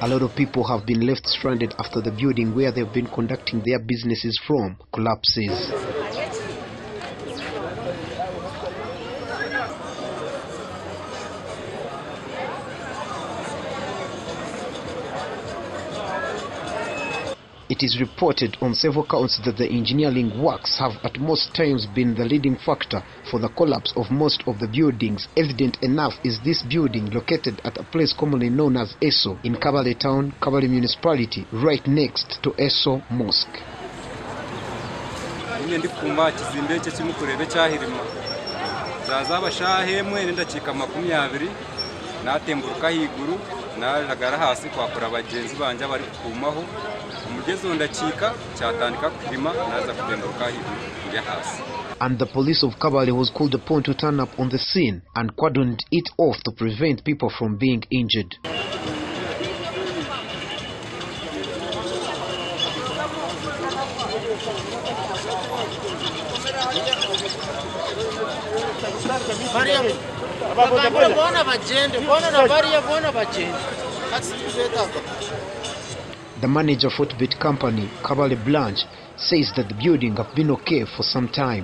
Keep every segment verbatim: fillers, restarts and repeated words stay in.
A lot of people have been left stranded after the building where they've been conducting their businesses from collapses. It is reported on several counts that the engineering works have at most times been the leading factor for the collapse of most of the buildings. Evident enough is this building located at a place commonly known as Esso in Kabale Town, Kabale Municipality, right next to Esso Mosque. And the police of Kabale was called upon to turn up on the scene and cordoned it off to prevent people from being injured. The manager of Fortbit Company, Kabale Blanche, says that the building have been okay for some time.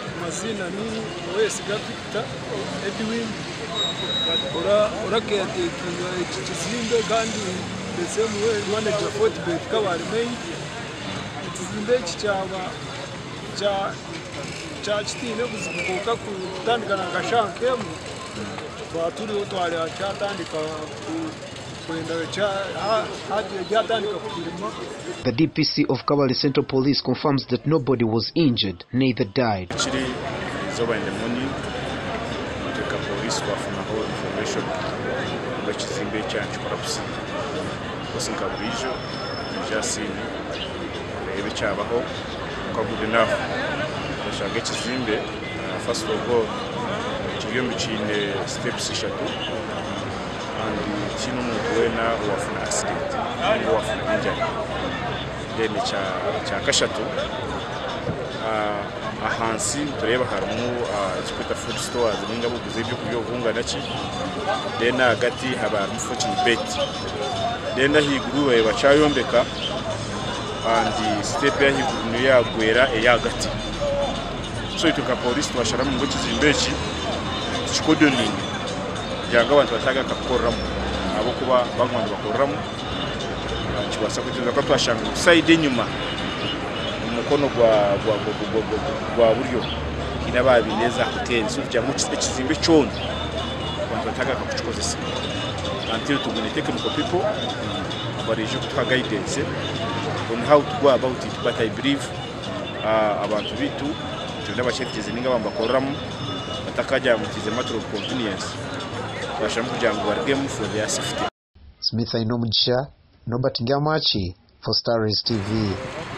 The D P C of Kabale Central Police confirms that nobody was injured, neither died. Actually, it's over in the morning. The police were from a whole information which is in Becha and Corruption. Was in Kabrijo, just seen the Chabaho, good enough. I shall get Zimbe, first of all, between the steps Chateau. And chino mutuwena wafuna accident wafuna injury then cha cha kashatu uh, ahansi tureba harimo chikwita food stores ninga buguze byo kuyovunga nachi then agati haba unfortunate bet then ahiguru bachayombeka and step ya higuru ya gwera eyagati so ituka police twashara mu ngochi zimbechi chikodoni janga abantu bataga kakoramu abo kuba bagwanda bakoramu kibasa kutuza ko twashanga side nyuma umukono gwa gwa gwa buryo kinaba bineza hotel so cyangwa kizimbe cyono abantu bataga kakukozesa until to many technical people but you should guidance on how to go about it, but I believe abantu bitu tunda bashetize ninga bambakoramu batakaja mutize matter of convenience. Smith Ainomugisha, Nobert Ngamachi for Stars T V.